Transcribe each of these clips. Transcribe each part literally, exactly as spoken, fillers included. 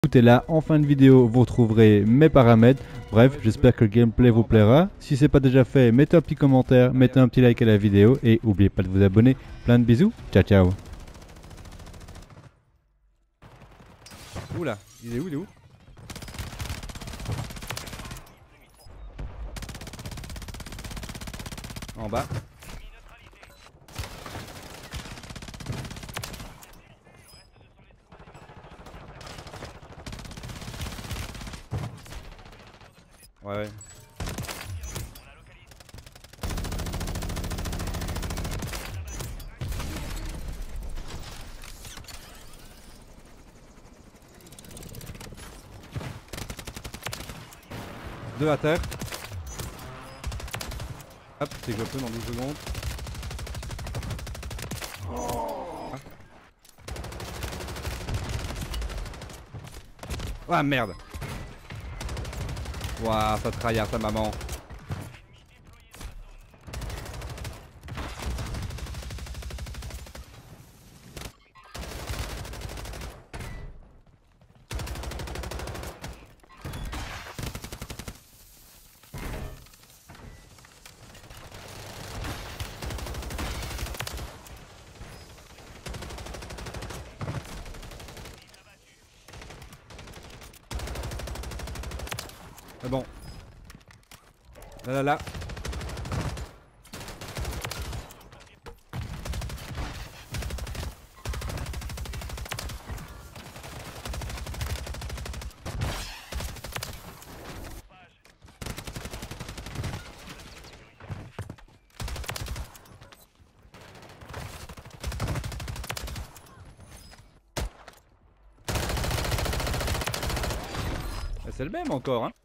Écoutez là, en fin de vidéo, vous retrouverez mes paramètres. Bref, j'espère que le gameplay vous plaira. Si c'est pas déjà fait, mettez un petit commentaire, mettez un petit like à la vidéo et n'oubliez pas de vous abonner. Plein de bisous, ciao ciao. Oula, il est où, il est où? En bas. Ouais, ouais. Deux à terre. Hop, c'est un peu dans douze secondes. Ah, ah merde. Ouah, ça tryhard ta maman. Ah bon. Là là là. C'est le même encore, hein.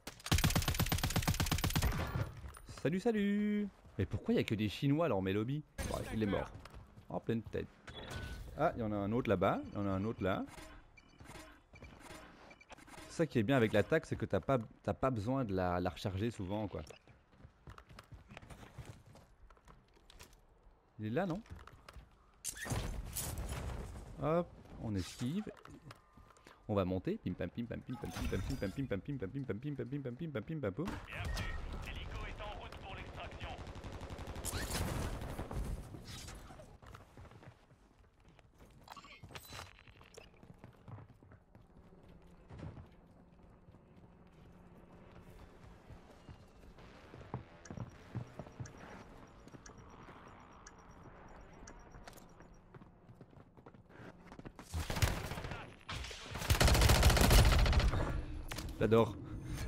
Salut, salut. Mais pourquoi il n'y a que des Chinois dans mes lobbies? Bon, il est mort. En pleine tête. Ah, il y en a un autre là-bas. Il y en a un autre là. C'est ça qui est bien avec l'attaque, c'est que t'as pas, t'as pas besoin de la, la recharger souvent, quoi. Il est là, non? Hop, on esquive. On va monter. Pim pam pim pam pim pam pim pam pim pam pim pam pim pam pim pam pim pam pim pam pim pam pim pam pam. J'adore.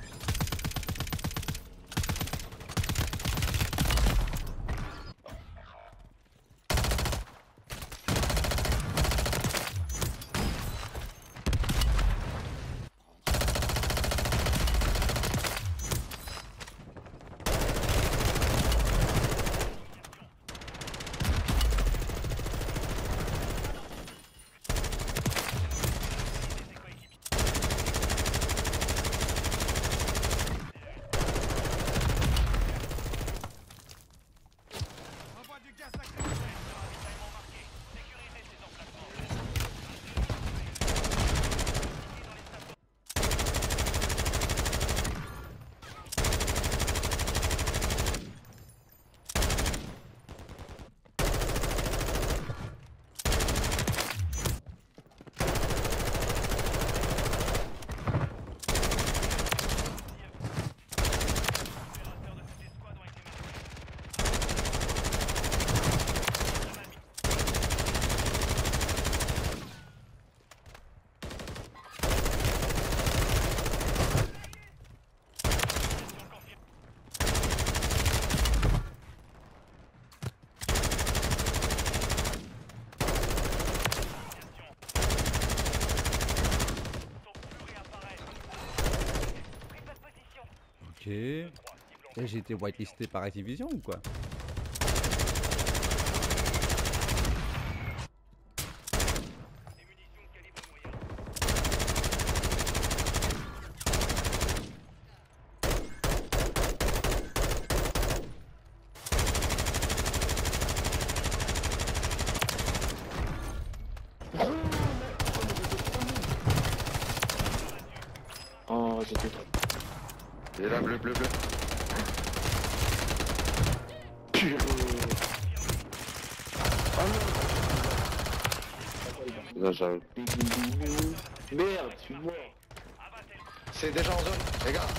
Ok. J'ai été whitelisté par Activision ou quoi? Non, c'était toi. Il est là, bleu, bleu, bleu. Purée. Ah non. Là, j'arrive. Merde, tu vois. C'est déjà en zone, les gars.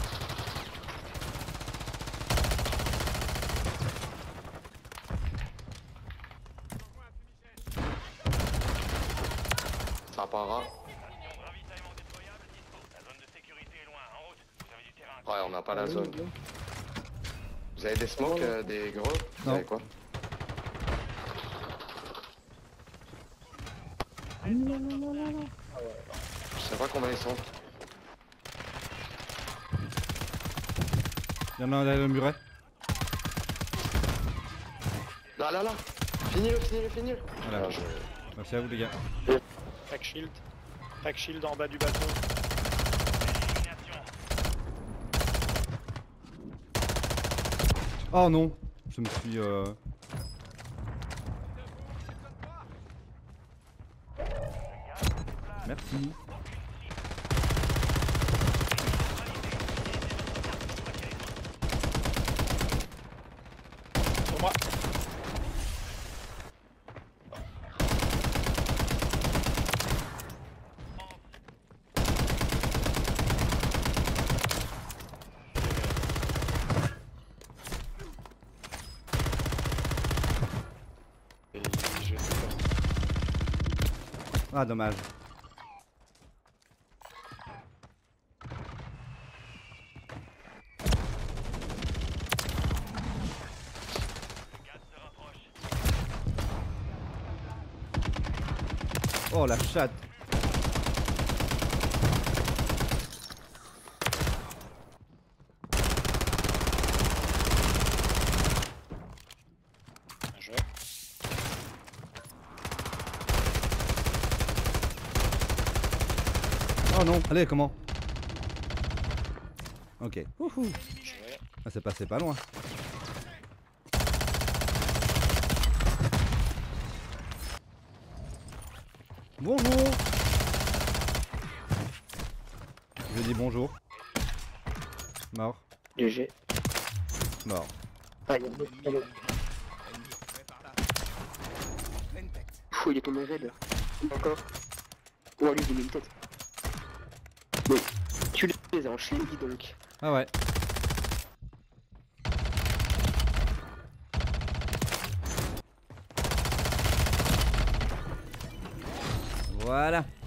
Ça part. Ouais, on n'a pas la zone. Vous avez des smokes, euh, des gros? Vous Non. avez quoi? Je sais pas combien ils sont. Il y en a un derrière le muret. Là, là, là. Finis-le, finis-le, finis-le. Voilà. Ah, je- Merci à vous les gars. Pack shield. Pack shield en bas du bateau. Oh non, je me suis... Euh... Merci. Sur moi. Et je sais pas. Ah dommage. Oh la chatte. Bien joué. Oh non, allez comment? Ok. Wouhou. Joué. Ah, c'est passé pas loin. Bonjour. Je dis bonjour. Mort. G G. Mort. Ah, il y a deux. Allez. Fou, il est tombé raid. Encore. Oh, lui, il met une tête. Mais, tu les as enchaînés, dis donc. Ah ouais. Voilà.